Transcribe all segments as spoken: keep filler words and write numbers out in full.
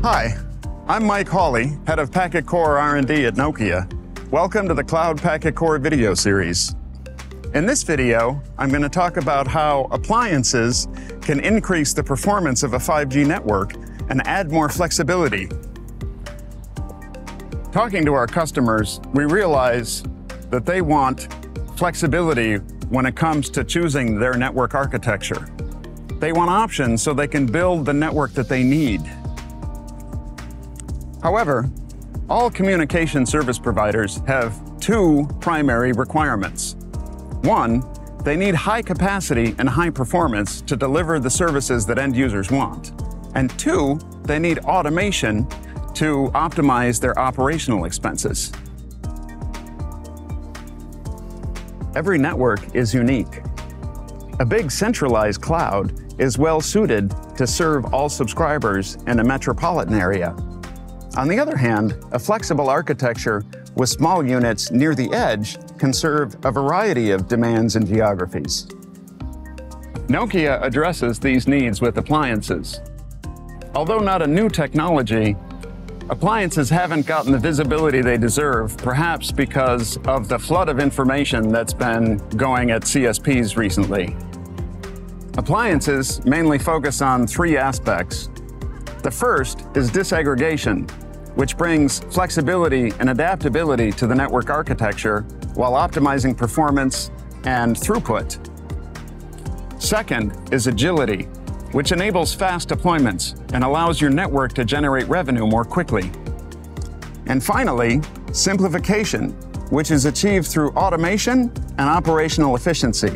Hi, I'm Mike Hawley, head of Packet Core R and D at Nokia. Welcome to the Cloud Packet Core video series. In this video, I'm going to talk about how appliances can increase the performance of a five G network and add more flexibility. Talking to our customers, we realize that they want flexibility when it comes to choosing their network architecture. They want options so they can build the network that they need. However, all communication service providers have two primary requirements. One, they need high capacity and high performance to deliver the services that end users want. And two, they need automation to optimize their operational expenses. Every network is unique. A big centralized cloud is well suited to serve all subscribers in a metropolitan area. On the other hand, a flexible architecture with small units near the edge can serve a variety of demands and geographies. Nokia addresses these needs with appliances. Although not a new technology, appliances haven't gotten the visibility they deserve, perhaps because of the flood of information that's been going at C S Ps recently. Appliances mainly focus on three aspects. The first is disaggregation, which brings flexibility and adaptability to the network architecture while optimizing performance and throughput. Second is agility, which enables fast deployments and allows your network to generate revenue more quickly. And finally, simplification, which is achieved through automation and operational efficiency.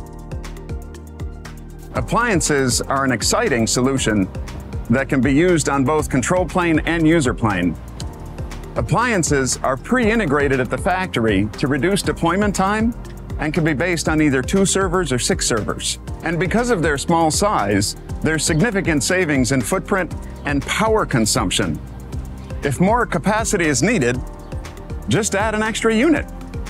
Appliances are an exciting solution that can be used on both control plane and user plane. Appliances are pre-integrated at the factory to reduce deployment time and can be based on either two servers or six servers. And because of their small size, there's significant savings in footprint and power consumption. If more capacity is needed, just add an extra unit.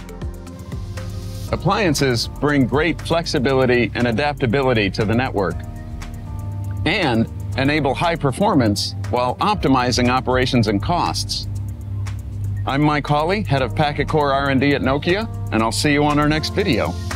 Appliances bring great flexibility and adaptability to the network and enable high performance while optimizing operations and costs. I'm Mike Hawley, head of Packet Core R and D at Nokia, and I'll see you on our next video.